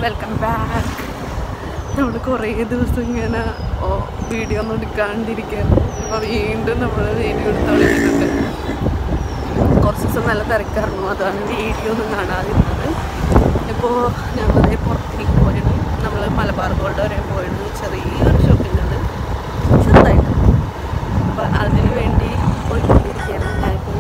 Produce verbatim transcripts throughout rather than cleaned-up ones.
Welcome back. നമ്മൾ കുറേ ദിവസം ഇങ്ങനെ വീഡിയോ ഒന്നും എടുക്കാണ്ടിരിക്കുകയായിരുന്നു. അപ്പോൾ വീണ്ടും നമ്മൾ വീഡിയോ എടുത്തോണ്ടിരിക്കുന്നുണ്ട്. കുറച്ച് ദിവസം നല്ല തിരക്കായിരുന്നു, അതാണ് വീഡിയോ ഒന്നും കാണാതിരുന്നത്. ഇപ്പോൾ ഞങ്ങളതേ പുറത്തേക്ക് പോയത്, നമ്മൾ മലബാർ ഗോൾഡ് വരെ പോയത്. ചെറിയൊരു ഷോപ്പിംഗ് ഉണ്ട് ചെറുതായിട്ട്. അപ്പോൾ അതിന് വേണ്ടി പോയിക്കൊണ്ടിരിക്കുകയാണ്. ഞാനിപ്പോൾ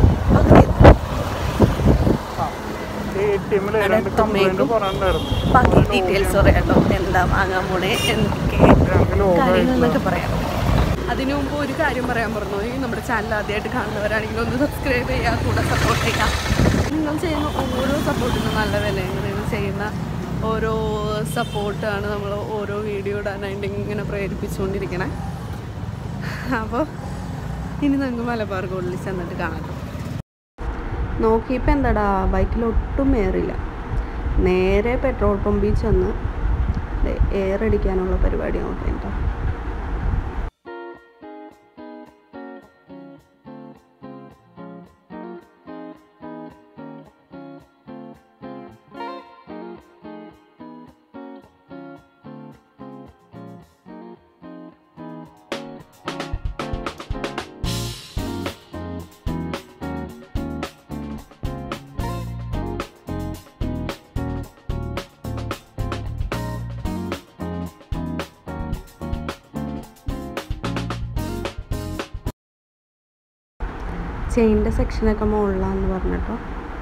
ബാക്കി ഡീറ്റെയിൽസ് പറയാട്ടോ, എന്താ വാങ്ങാൻ പോണേ, എന്തൊക്കെ കാര്യങ്ങളെന്നൊക്കെ പറയാം. അതിനു മുമ്പ് ഒരു കാര്യം പറയാൻ പറഞ്ഞു, ഈ നമ്മുടെ ചാനൽ ആദ്യമായിട്ട് കാണുന്നവരാണെങ്കിൽ ഒന്ന് സബ്സ്ക്രൈബ് ചെയ്യുക, കൂടെ സപ്പോർട്ട് ചെയ്യുക. നിങ്ങൾ ചെയ്യുന്ന ഓരോ സപ്പോർട്ടിനും നല്ല വിലയാണ്. നിങ്ങൾ ചെയ്യുന്ന ഓരോ സപ്പോർട്ടാണ് നമ്മൾ ഓരോ വീഡിയോ ഇടാനായിട്ട് ഇങ്ങനെ പ്രേരിപ്പിച്ചുകൊണ്ടിരിക്കണേ. അപ്പോൾ ഇനി നമുക്ക് മലബാർ ഗോൾഡിൽ ചെന്നിട്ട് കാണാം. നോക്കിയപ്പോൾ എന്താടാ, ബൈക്കിൽ ഒട്ടും എയറില്ല. നേരെ പെട്രോൾ പമ്പിൽ ചെന്ന് എയർ അടിക്കാനുള്ള പരിപാടി നോക്കേണ്ട. ചെയിൻ്റെ സെക്ഷനൊക്കെ മുകളിലാന്ന് പറഞ്ഞിട്ടോ.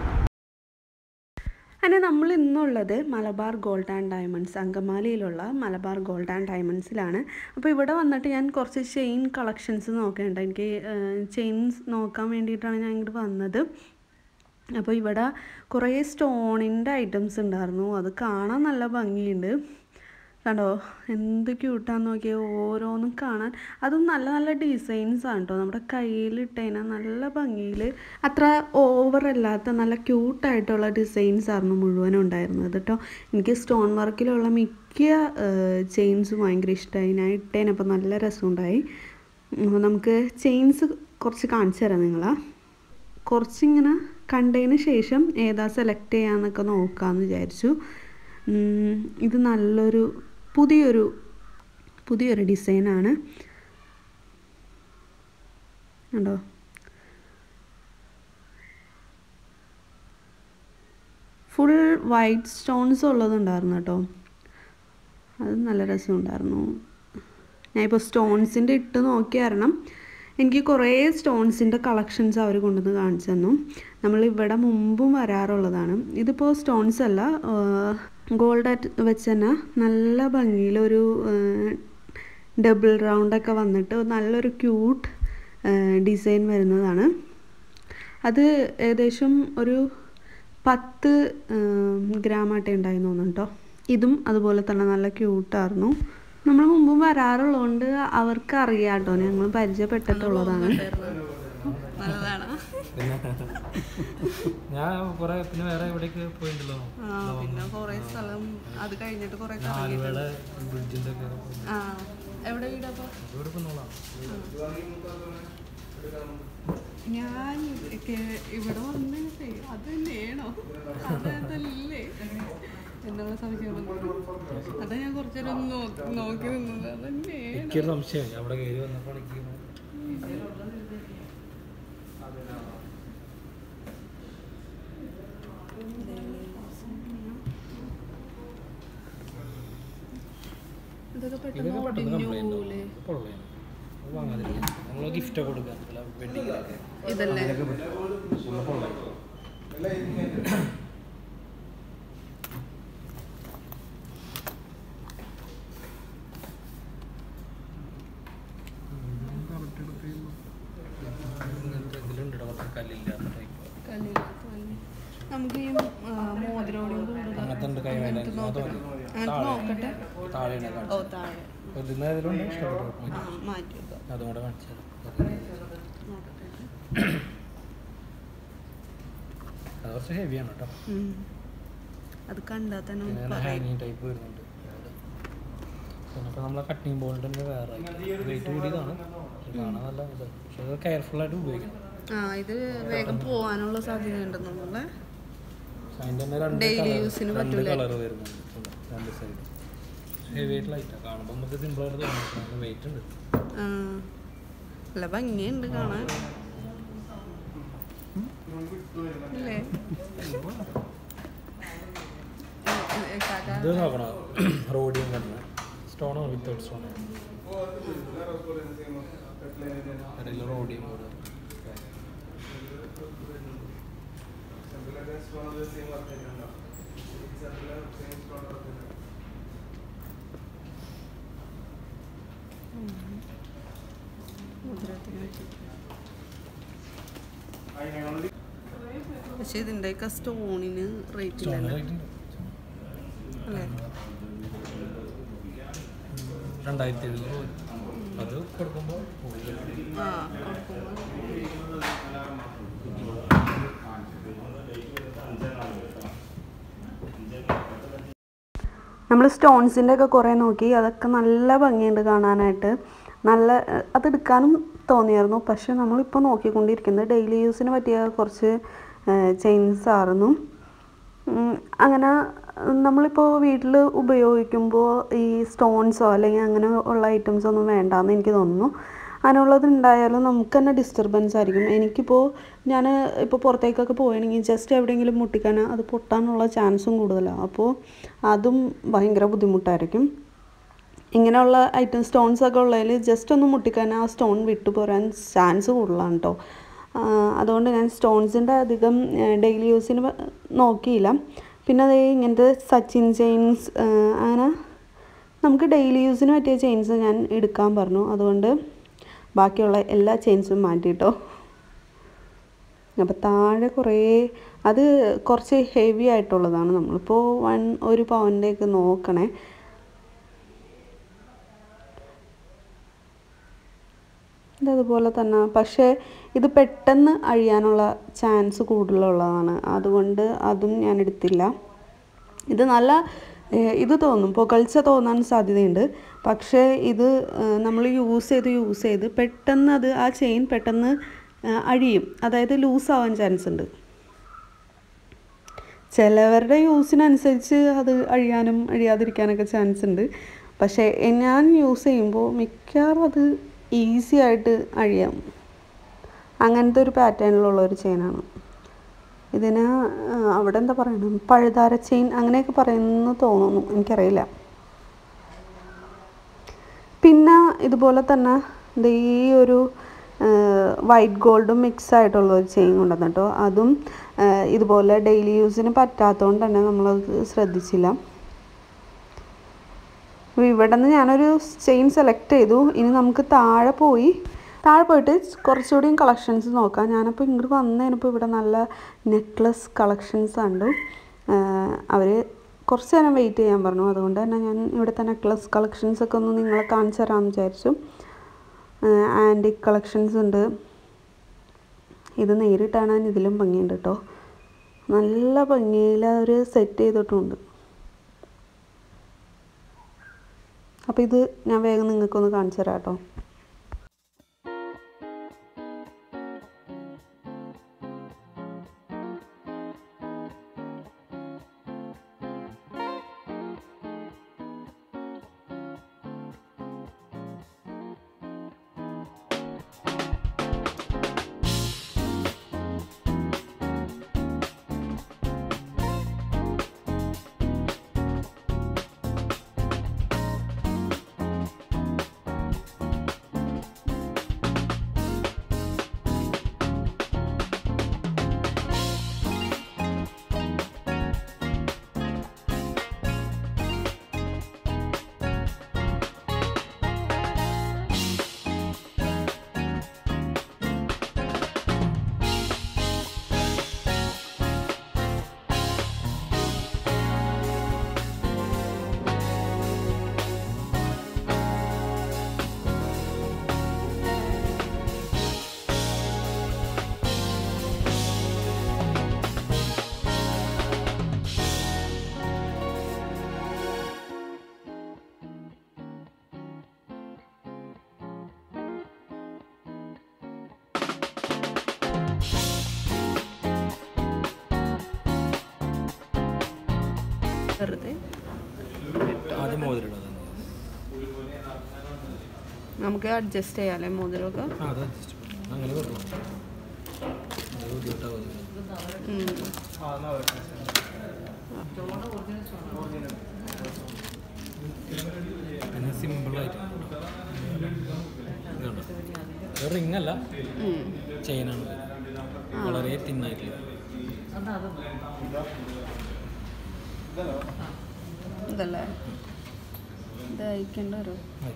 അങ്ങനെ നമ്മൾ ഇന്നുള്ളത് മലബാർ ഗോൾഡ് ആൻഡ് ഡയമണ്ട്സ്, അങ്കമാലിയിലുള്ള മലബാർ ഗോൾഡ് ആൻഡ് ഡയമണ്ട്സിലാണ്. അപ്പോൾ ഇവിടെ വന്നിട്ട് ഞാൻ കുറച്ച് ചെയിൻ കളക്ഷൻസ് നോക്കേണ്ട. എനിക്ക് ചെയിൻസ് നോക്കാൻ വേണ്ടിയിട്ടാണ് ഞാൻ ഇങ്ങോട്ട് വന്നത്. അപ്പോൾ ഇവിടെ കുറേ സ്റ്റോണിൻ്റെ ഐറ്റംസ് ഉണ്ടായിരുന്നു. അത് കാണാൻ നല്ല ഭംഗിയുണ്ട്. കണ്ടോ എന്ത് ക്യൂട്ടാന്ന് നോക്കിയാൽ, ഓരോന്നും കാണാൻ. അതും നല്ല നല്ല ഡിസൈൻസ് ആണ് കേട്ടോ. നമ്മുടെ കയ്യിലിട്ടതിനാൽ നല്ല ഭംഗിയിൽ, അത്ര ഓവറല്ലാത്ത നല്ല ക്യൂട്ടായിട്ടുള്ള ഡിസൈൻസ് ആയിരുന്നു മുഴുവനും ഉണ്ടായിരുന്നത് കേട്ടോ. എനിക്ക് സ്റ്റോൺ വർക്കിലുള്ള മിക്ക ചെയിൻസും ഭയങ്കര ഇഷ്ടമായി. ഞാൻ ഇട്ടേനപ്പോൾ നല്ല രസമുണ്ടായി. നമുക്ക് ചെയിൻസ് കുറച്ച് കാണിച്ചു തരാം നിങ്ങളാ. കുറച്ചിങ്ങനെ കണ്ടതിന് ശേഷം ഏതാ സെലക്ട് ചെയ്യാമെന്നൊക്കെ നോക്കാമെന്ന് വിചാരിച്ചു. ഇത് നല്ലൊരു പുതിയൊരു പുതിയൊരു ഡിസൈനാണ് കണ്ടോ. ഫുൾ വൈറ്റ് സ്റ്റോൺസ് ഉള്ളതുണ്ടായിരുന്നു കേട്ടോ. അത് നല്ല രസമുണ്ടായിരുന്നു. ഞാനിപ്പോൾ സ്റ്റോൺസിൻ്റെ ഇട്ട് നോക്കിയ കാരണം എനിക്ക് കുറേ സ്റ്റോൺസിൻ്റെ കളക്ഷൻസ് അവർ കൊണ്ടുവന്ന് കാണിച്ചു തന്നു. നമ്മളിവിടെ മുമ്പും വരാറുള്ളതാണ്. ഇതിപ്പോൾ സ്റ്റോൺസ് അല്ല, ഗോൾഡ് വെച്ച് തന്നെ നല്ല ഭംഗിയിലൊരു ഡബിൾ റൗണ്ടൊക്കെ വന്നിട്ട് നല്ലൊരു ക്യൂട്ട് ഡിസൈൻ വരുന്നതാണ്. അത് ഏകദേശം ഒരു പത്ത് ഗ്രാമായിട്ടേ ഉണ്ടായി തോന്നുന്നു കേട്ടോ. ഇതും അതുപോലെ തന്നെ നല്ല ക്യൂട്ടായിരുന്നു. നമ്മൾ മുമ്പും വരാറുള്ളതുകൊണ്ട് അവർക്ക് അറിയാം കേട്ടോ, ഞങ്ങൾ പരിചയപ്പെട്ടിട്ടുള്ളതാണ്. ഞാൻ കുറെ പിന്നെ വേറെ എവിടേക്ക് പോയിട്ടുണ്ടല്ലോ. പിന്നെ കുറെ സ്ഥലം അത് കഴിഞ്ഞിട്ട് കുറെ ബ്രിഡ്ജിന്റെ എവിടെ വീടപ്പോ ഞാൻ ഇവിടെ വന്നേ അത് തന്നെയാണോ അതല്ലേ എന്നുള്ള സംശയം. അതാ ഞാൻ കുറച്ചേരം ഒന്ന് നോക്കി നിന്നത്. അതന്നെ സംശയം അവിടെ കയറി വന്നപ്പോൾ ഇതൊക്കെ പെട്ടെന്ന് ഒടിഞ്ഞൂലേ. നമ്മള് ഗിഫ്റ്റ് കൊടുക്കാം വെഡിങ്ങിലൊക്കെ. ഇതല്ലേ നമുക്ക് ഈ മോതിരോടും നോക്കട്ടെ. ഓ താഴെ മാറ്റി അതുകൂടെ കാണിച്ചു. അത് കുറച്ച് ഹെവിയാണ് കേട്ടോ. അത് കണ്ടാൽ തന്നെ ഹാങ്ങിങ് ടൈപ്പ് വരുന്നുണ്ട്. പിന്നെ ഇപ്പോൾ നമ്മളെ കട്ടിങ് ബോൾഡിൻ്റെ വേറെ വെയിറ്റ് കൂടിയതാണ്. കാണാൻ നല്ല ഇത്, പക്ഷെ അത് കെയർഫുള്ളായിട്ട് ഉപയോഗിക്കണം. ആ ഇത് വേഗം പോകാനുള്ള സാധ്യത ഉണ്ടെന്നുള്ള അതിൻ്റെ തന്നെ രണ്ട് ഡെയിലി യൂസിന് രണ്ട് പറ്റൂല. കളർ വരുന്നുണ്ട് രണ്ട് സൈഡ്. ഹെവി വെയിറ്റ് ലൈറ്റാണ്, കാണുമ്പോൾ നമുക്ക് സിമ്പിളായിട്ട് തോന്നുന്നു, വെയിറ്റ് ഉണ്ട്. ആ, നല്ല ഭംഗിയുണ്ട് കാണാൻ അല്ലേ? ഇത് നോക്കണം, റോഡിയം കണ്ടത് സ്റ്റോണോ വിത്തൗട്ട് സ്റ്റോണോ, റോഡിയം കൂടെ. പക്ഷെ ഇതിൻ്റെയൊക്കെ സ്റ്റോണിന് റേറ്റ് സ്റ്റോൺ ഇല്ലല്ലോ റേറ്റ് ഉണ്ട്. അല്ലേ? രണ്ടായിരത്തി എഴുന്നൂറ് അത് കൊടുക്കുമ്പോൾ ആ കൊടുക്കുമ്പോൾ നമ്മൾ സ്റ്റോൺസിൻ്റെ ഒക്കെ കുറേ നോക്കി, അതൊക്കെ നല്ല ഭംഗിയുണ്ട് കാണാനായിട്ട്, നല്ല അതെടുക്കാനും തോന്നിയായിരുന്നു. പക്ഷെ നമ്മളിപ്പോൾ നോക്കിക്കൊണ്ടിരിക്കുന്നത് ഡെയിലി യൂസിന് പറ്റിയ കുറച്ച് ചെയിൻസ് ആയിരുന്നു. അങ്ങനെ നമ്മളിപ്പോൾ വീട്ടിൽ ഉപയോഗിക്കുമ്പോൾ ഈ സ്റ്റോൺസോ അല്ലെങ്കിൽ അങ്ങനെ ഉള്ള ഐറ്റംസ് ഒന്നും വേണ്ടാന്ന് എനിക്ക് തോന്നുന്നു. അങ്ങനെയുള്ളത് ഉണ്ടായാലും നമുക്ക് തന്നെ ഡിസ്റ്റർബൻസ് ആയിരിക്കും. എനിക്കിപ്പോൾ ഞാൻ ഇപ്പോൾ പുറത്തേക്കൊക്കെ പോവുകയാണെങ്കിൽ ജസ്റ്റ് എവിടെയെങ്കിലും മുട്ടിക്കാൻ അത് പൊട്ടാനുള്ള ചാൻസും കൂടുതലാണ്. അപ്പോൾ അതും ഭയങ്കര ബുദ്ധിമുട്ടായിരിക്കും. ഇങ്ങനെയുള്ള ഐറ്റം സ്റ്റോൺസ് ഒക്കെ ഉള്ളതിൽ ജസ്റ്റ് ഒന്ന് മുട്ടിക്കാൻ ആ സ്റ്റോൺ വിട്ടു പോരാൻ ചാൻസ് കൂടുതലാണ് കേട്ടോ. അതുകൊണ്ട് ഞാൻ സ്റ്റോൺസിൻ്റെ അധികം ഡെയിലി യൂസിന് നോക്കിയില്ല. പിന്നെ അതേ ഇങ്ങനത്തെ സച്ചിൻ ചെയിൻസ്, അങ്ങനെ നമുക്ക് ഡെയിലി യൂസിന് പറ്റിയ ചെയിൻസ് ഞാൻ എടുക്കാൻ പറഞ്ഞു. അതുകൊണ്ട് ബാക്കിയുള്ള എല്ലാ ചെയിൻസും മാറ്റിയിട്ടോ. അപ്പോൾ താഴെ കുറേ അത് കുറച്ച് ഹെവി ആയിട്ടുള്ളതാണ്. നമ്മളിപ്പോൾ വൺ ഒരു പവൻ്റെയൊക്കെ നോക്കണേ. ഇതതുപോലെ തന്നെ, പക്ഷേ ഇത് പെട്ടെന്ന് അഴിയാനുള്ള ചാൻസ് കൂടുതലുള്ളതാണ്. അതുകൊണ്ട് അതും ഞാൻ എടുത്തില്ല. ഇത് നല്ല ഇത് തോന്നും, പുകഴ്ച തോന്നാൻ സാധ്യതയുണ്ട്. പക്ഷേ ഇത് നമ്മൾ യൂസ് ചെയ്ത് യൂസ് ചെയ്ത് പെട്ടെന്ന് അത് ആ ചെയിൻ പെട്ടെന്ന് അഴിയും, അതായത് ലൂസാവാൻ ചാൻസ് ഉണ്ട്. ചിലവരുടെ യൂസിനനുസരിച്ച് അത് അഴിയാനും അഴിയാതിരിക്കാനൊക്കെ ചാൻസ് ഉണ്ട്. പക്ഷേ ഞാൻ യൂസ് ചെയ്യുമ്പോൾ മിക്കവാറും അത് ഈസി ആയിട്ട് അഴിയാം. അങ്ങനത്തെ ഒരു പാറ്റേണിലുള്ള ഒരു ചെയിനാണ്. ഇതിന് അവിടെ എന്താ പറയണം, പഴുതാര ചെയിൻ അങ്ങനെയൊക്കെ പറയുന്നു തോന്നുന്നു, എനിക്കറിയില്ല. പിന്നെ ഇതുപോലെ തന്നെ ഈ ഒരു വൈറ്റ് ഗോൾഡും മിക്സ് ആയിട്ടുള്ള ഒരു ചെയിൻ കൊണ്ടുവന്നു കേട്ടോ. അതും ഇതുപോലെ ഡെയിലി യൂസിന് പറ്റാത്തതുകൊണ്ട് തന്നെ നമ്മളത് ശ്രദ്ധിച്ചില്ല. ഇവിടെ നിന്ന് ഞാനൊരു ചെയിൻ സെലക്ട് ചെയ്തു. ഇനി നമുക്ക് താഴെ പോയി താഴെ പോയിട്ട് കുറച്ചുകൂടിയും കളക്ഷൻസ് നോക്കാം. ഞാനപ്പോൾ ഇങ്ങോട്ട് വന്നതിനിപ്പോൾ ഇവിടെ നല്ല നെക്ലസ് കളക്ഷൻസ് കണ്ടു. അവർ കുറച്ച് നേരം വെയിറ്റ് ചെയ്യാൻ പറഞ്ഞു. അതുകൊണ്ട് തന്നെ ഞാൻ ഇവിടുത്തെ നെക്ലസ് കളക്ഷൻസൊക്കെ ഒന്ന് നിങ്ങളെ കാണിച്ചു തരാമെന്ന് വിചാരിച്ചു. ആൻറ്റിക് കളക്ഷൻസ് ഉണ്ട്. ഇത് നേരിട്ടാണ് ഇതിലും ഭംഗിയുണ്ട് കേട്ടോ. നല്ല ഭംഗിയിൽ അവർ സെറ്റ് ചെയ്തിട്ടുണ്ട്. അപ്പോൾ ഇത് ഞാൻ വേഗം നിങ്ങൾക്കൊന്ന് കാണിച്ചു തരാം കേട്ടോ. ആദ്യം മോതിരം ഇടാം. നമുക്ക് അഡ്ജസ്റ്റ് ചെയ്യാമല്ലേ മോതിരമൊക്കെ? ആ അത് അഡ്ജസ്റ്റ് അങ്ങനെ പറഞ്ഞു. പിന്നെ സിമ്പിളായിട്ട് ഇതുണ്ട്. റിംഗ് അല്ല, ചെയിനാണ്, വളരെ തിന്നായിട്ടുള്ള. ഇതല്ലേ ഇത് അയക്കേണ്ട ഒരു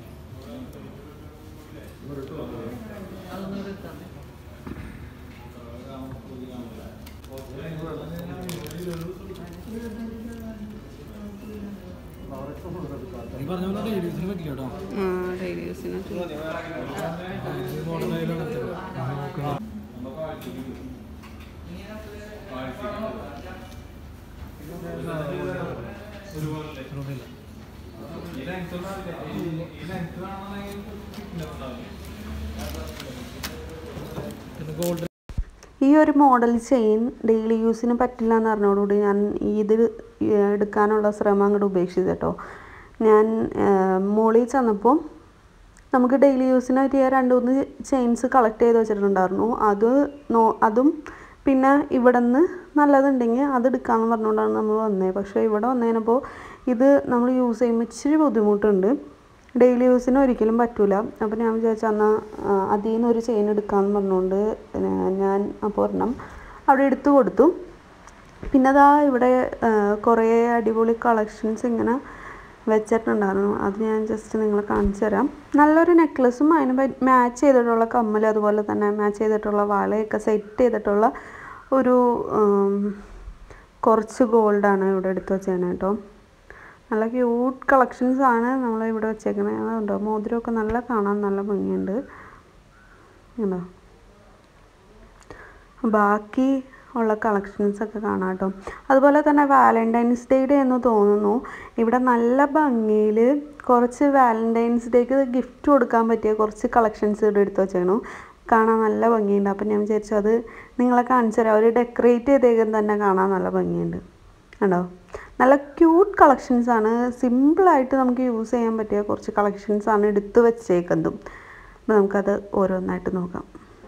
ഈ പറഞ്ഞ പോലെ ഡെയിലി യൂസിന് പറ്റില്ല കേട്ടോ. ആ ഡെയിലി യൂസിന് ഗോൾഡ്. ഈ ഒരു മോഡൽ ചെയിൻ ഡെയിലി യൂസിന് പറ്റില്ല എന്ന് പറഞ്ഞതോടുകൂടി ഞാൻ ഇത് എടുക്കാനുള്ള ശ്രമം അങ്ങോട്ട് ഉപേക്ഷിച്ചു കേട്ടോ. ഞാൻ മോളിൽ ചെന്നപ്പോൾ നമുക്ക് ഡെയിലി യൂസിന് പറ്റിയ രണ്ട് മൂന്ന് ചെയിൻസ് കളക്ട് ചെയ്ത് വെച്ചിട്ടുണ്ടായിരുന്നു. അത് നോ അതും പിന്നെ ഇവിടെ നിന്ന് നല്ലതുണ്ടെങ്കിൽ അത് എടുക്കാമെന്ന് പറഞ്ഞുകൊണ്ടാണ് നമ്മൾ വന്നത്. പക്ഷേ ഇവിടെ വന്നതിനപ്പോൾ ഇത് നമ്മൾ യൂസ് ചെയ്യുമ്പോൾ ഇച്ചിരി ബുദ്ധിമുട്ടുണ്ട്, ഡെയിലി യൂസിന് ഒരിക്കലും പറ്റില്ല. അപ്പോൾ ഞാൻ വിചാരിച്ചു എന്നാൽ അതിൽ നിന്ന് ഒരു ചെയിൻ എടുക്കാമെന്ന് പറഞ്ഞുകൊണ്ട് ഞാൻ അപ്പോൾ ഒരെണ്ണം അവിടെ എടുത്തു കൊടുത്തു. പിന്നെ അതാ ഇവിടെ കുറേ അടിപൊളി കളക്ഷൻസ് ഇങ്ങനെ വെച്ചിട്ടുണ്ടായിരുന്നു. അത് ഞാൻ ജസ്റ്റ് നിങ്ങളെ കാണിച്ചു തരാം. നല്ലൊരു നെക്ലസും അതിന് മാച്ച് ചെയ്തിട്ടുള്ള കമ്മൽ, അതുപോലെ തന്നെ മാച്ച് ചെയ്തിട്ടുള്ള വളയൊക്കെ സെറ്റ് ചെയ്തിട്ടുള്ള ഒരു കുറച്ച് ഗോൾഡാണ് ഇവിടെ എടുത്ത് വെച്ചേക്കുന്നത് കേട്ടോ. നല്ല ക്യൂട്ട് കളക്ഷൻസാണ് നമ്മൾ ഇവിടെ വെച്ചേക്കുന്നത്. അതുണ്ടോ മോതിരമൊക്കെ നല്ല കാണാൻ നല്ല ഭംഗിയുണ്ട് ഉണ്ടോ. ബാക്കി ഉള്ള കളക്ഷൻസൊക്കെ കാണാം കേട്ടോ. അതുപോലെ തന്നെ വാലൻറ്റൈൻസ് ഡേയുടെ എന്ന് തോന്നുന്നു ഇവിടെ നല്ല ഭംഗിയിൽ കുറച്ച് വാലൻറ്റൈൻസ് ഡേക്ക് ഗിഫ്റ്റ് കൊടുക്കാൻ പറ്റിയ കുറച്ച് കളക്ഷൻസ് ഇവിടെ എടുത്ത് വെച്ചേക്കണു. കാണാൻ നല്ല ഭംഗിയുണ്ട്. അപ്പം ഞാൻ വിചാരിച്ചു അത് നിങ്ങളെ കാണിച്ചു തരാം. അവർ ഡെക്കറേറ്റ് ചെയ്തേക്കും തന്നെ കാണാൻ നല്ല ഭംഗിയുണ്ട് കണ്ടോ. നല്ല ക്യൂട്ട് കളക്ഷൻസാണ്, സിമ്പിളായിട്ട് നമുക്ക് യൂസ് ചെയ്യാൻ പറ്റിയ കുറച്ച് കളക്ഷൻസാണ് എടുത്ത് വെച്ചേക്കുന്നതും. അപ്പോൾ നമുക്കത് ഓരോന്നായിട്ട് നോക്കാം.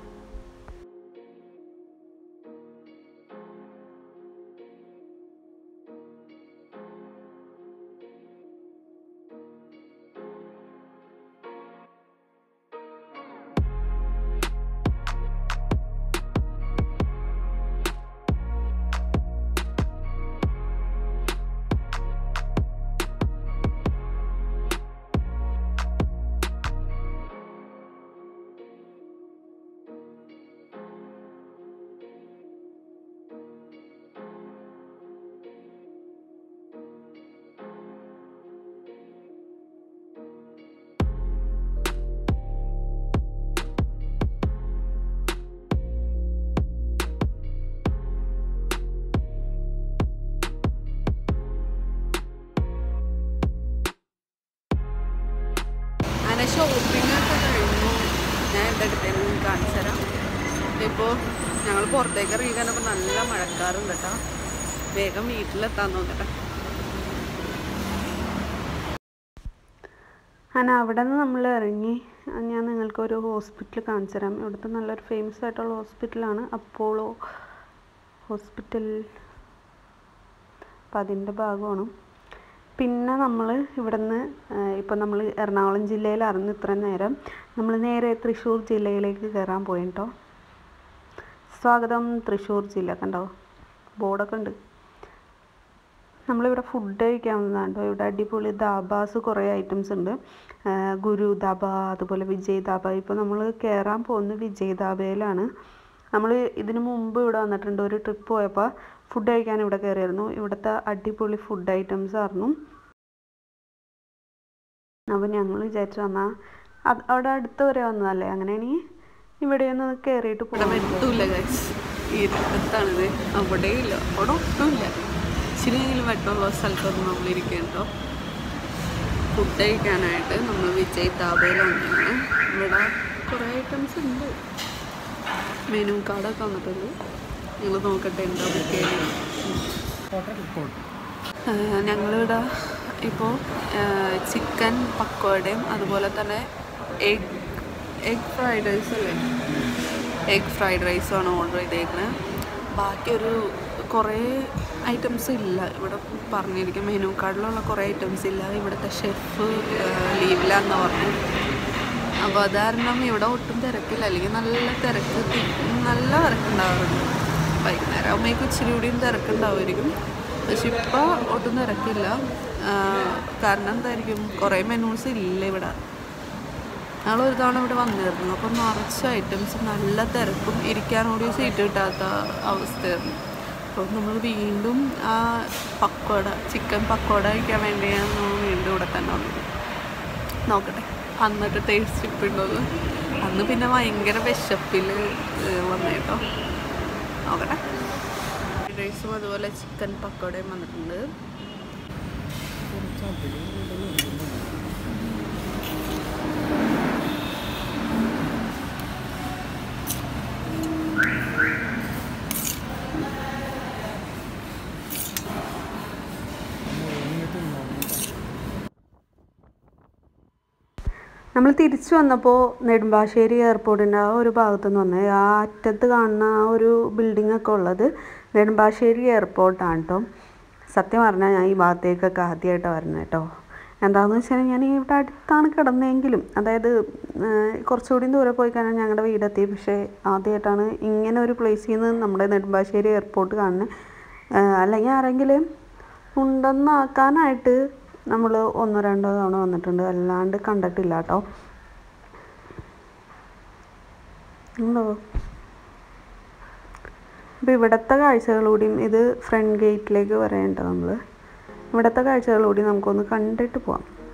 അങ്ങനെ ഷോപ്പിംഗ് ഒക്കെ കഴിഞ്ഞു. ഞാൻ എന്തെടുത്തേന്ന് കാണിച്ചു തരാം. ഇപ്പോൾ ഞങ്ങൾ പുറത്തേക്ക് ഇറങ്ങി കഴിഞ്ഞപ്പോൾ നല്ല മഴക്കാറുണ്ട് കേട്ടോ. വേഗം വീട്ടിലെത്താൻ നോക്കട്ടെ. അങ്ങനെ അവിടെ നിന്ന് നമ്മൾ ഇറങ്ങി ഞാൻ നിങ്ങൾക്കൊരു ഹോസ്പിറ്റൽ കാണിച്ചു തരാം. ഇവിടുത്തെ നല്ലൊരു ഫേമസ് ആയിട്ടുള്ള ഹോസ്പിറ്റലാണ് അപ്പോളോ ഹോസ്പിറ്റൽ. അപ്പം അതിൻ്റെ ഭാഗമാണ്. പിന്നെ നമ്മൾ ഇവിടെ നിന്ന് ഇപ്പം നമ്മൾ എറണാകുളം ജില്ലയിലായിരുന്നു ഇത്ര നേരം. നമ്മൾ നേരെ തൃശ്ശൂർ ജില്ലയിലേക്ക് കയറാൻ പോയി കേട്ടോ. സ്വാഗതം തൃശ്ശൂർ ജില്ല കണ്ടോ, ബോർഡൊക്കെ ഉണ്ട്. നമ്മളിവിടെ ഫുഡ് കഴിക്കാൻ വന്നതാണ് കേട്ടോ. ഇവിടെ അടിപൊളി ധാബാസ് കുറേ ഐറ്റംസ് ഉണ്ട്. ഗുരു ധാബ, അതുപോലെ വിജയ് ധാബ. ഇപ്പോൾ നമ്മൾ കയറാൻ പോകുന്നത് വിജയ് ധാബയിലാണ്. നമ്മൾ ഇതിനു മുമ്പ് ഇവിടെ വന്നിട്ടുണ്ട്. ഒരു ട്രിപ്പ് പോയപ്പോൾ ഫുഡ് കഴിക്കാൻ ഇവിടെ കയറിയായിരുന്നു. ഇവിടുത്തെ അടിപൊളി ഫുഡ് ഐറ്റംസ് ആയിരുന്നു. അപ്പോൾ ഞങ്ങൾ വിചാരിച്ചു വന്നാൽ അത് അവിടെ അടുത്ത് വരെ വന്നതല്ലേ, അങ്ങനെയാണെങ്കിൽ ഇവിടെ ഒന്ന് കയറിയിട്ട് പോകാൻ പറ്റില്ല. ഇരുട്ടത്താണിത്, അവിടെയും ഇല്ല, അവിടെ ഒട്ടുമില്ല. ഇച്ചിരിയെങ്കിലും വെട്ടമുള്ള സ്ഥലത്തൊന്നും നമ്മളിരിക്കണ്ടോ ഫുഡ് കഴിക്കാനായിട്ട്. നമ്മൾ വിജയ് ധാബയിൽ വന്നിരുന്നു. ഇവിടെ കുറേ ഐറ്റംസ് ഉണ്ട്. മെനു കാർഡൊക്കെ വന്നിട്ടുണ്ട്. ഞങ്ങൾ നോക്കട്ടെ എന്താ ബുക്ക് ചെയ്യുന്നത്. ഞങ്ങളിവിടെ ഇപ്പോൾ ചിക്കൻ പക്കോടയും അതുപോലെ തന്നെ എഗ് എഗ് ഫ്രൈഡ് റൈസ് അല്ലേ എഗ് ഫ്രൈഡ് റൈസുമാണ് ഓർഡർ ചെയ്തേക്കുന്നത്. ബാക്കിയൊരു കുറേ ഐറ്റംസ് ഇല്ല ഇവിടെ പറഞ്ഞിരിക്കും. മെനു കാർഡിലുള്ള കുറേ ഐറ്റംസ് ഇല്ല. ഇവിടുത്തെ ഷെഫ് ലീവിലാന്ന് പറഞ്ഞു. അപ്പോൾ അത് കാരണം ഇവിടെ ഒട്ടും തിരക്കില്ല. അല്ലെങ്കിൽ നല്ല തിരക്ക് നല്ല തിരക്കുണ്ടാവാറുണ്ട്. വൈകുന്നേരം ആകുമ്പോഴേക്കും ഇച്ചിരി കൂടിയും തിരക്കുണ്ടാവുമായിരിക്കും. പക്ഷെ ഇപ്പോൾ ഒട്ടും തിരക്കില്ല. കാരണം എന്തായിരിക്കും, കുറേ മെനൂസ് ഇല്ല ഇവിടെ. ഞങ്ങളൊരു തവണ ഇവിടെ വന്നിരുന്നു. അപ്പോൾ നിറച്ച് ഐറ്റംസ്, നല്ല തിരക്കും, ഇരിക്കാനോടി സീറ്റ് കിട്ടാത്ത അവസ്ഥയായിരുന്നു. അപ്പോൾ നമ്മൾ വീണ്ടും ആ പക്കോട ചിക്കൻ പക്കോട കഴിക്കാൻ വേണ്ടിയാണ് നമ്മൾ വീണ്ടും ഇവിടെ തന്നെ വന്നത്. നോക്കട്ടെ അന്നത്തെ ടേസ്റ്റ് ഇപ്പം ഉണ്ടോന്ന്. അന്ന് പിന്നെ ഭയങ്കര വിശപ്പിൽ വന്നേട്ടോ. നോക്കട്ടെ. ഫ്രൈഡ് റൈസും അതുപോലെ ചിക്കൻ പക്കോടയും വന്നിട്ടുണ്ട്. നമ്മൾ തിരിച്ചു വന്നപ്പോൾ നെടുമ്പാശ്ശേരി എയർപോർട്ടിൻ്റെ ആ ഒരു ഭാഗത്തു നിന്ന് വന്നത്. ആ അറ്റത്ത് കാണുന്ന ആ ഒരു ബിൽഡിങ്ങൊക്കെ ഉള്ളത് നെടുമ്പാശ്ശേരി എയർപോർട്ടാണ് കേട്ടോ. സത്യം പറഞ്ഞാൽ ഞാൻ ഈ ഭാഗത്തേക്കൊക്കെ ആദ്യമായിട്ടാണ് വരുന്നത് കേട്ടോ. എന്താണെന്ന് വെച്ചാൽ ഞാൻ ഇവിടെ അടുത്താണ് കിടന്നതെങ്കിലും, അതായത് കുറച്ചുകൂടി ദൂരെ പോയി കഴിഞ്ഞാൽ ഞങ്ങളുടെ വീടെത്തി. പക്ഷേ ആദ്യമായിട്ടാണ് ഇങ്ങനെ ഒരു പ്ലേസിൽ നിന്ന് നമ്മുടെ നെടുമ്പാശ്ശേരി എയർപോർട്ട് കാണുന്നത്. അല്ലെങ്കിൽ ആരെങ്കിലും ഉണ്ടെന്നാക്കാനായിട്ട് നമ്മൾ ഒന്നോ രണ്ടോ തവണ വന്നിട്ടുണ്ട്, അല്ലാണ്ട് കണ്ടിട്ടില്ല കേട്ടോ. ഉണ്ടോ? അപ്പോൾ ഇവിടുത്തെ കാഴ്ചകളൂടെയും, ഇത് ഫ്രണ്ട് ഗേറ്റിലേക്ക് വരേണ്ട നമ്മൾ ഇവിടുത്തെ കാഴ്ചകളൂടി നമുക്കൊന്ന് കണ്ടിട്ട് പോവാം.